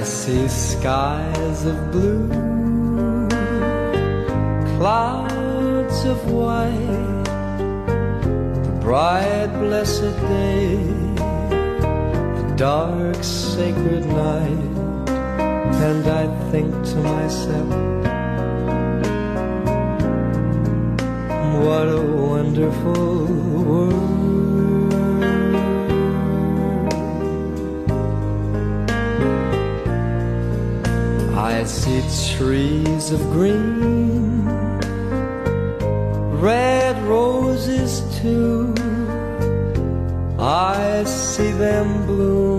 I see skies of blue, clouds of white, the bright blessed day, the dark sacred night, and I think to myself, what a wonderful world. I see trees of green, red roses too, I see them bloom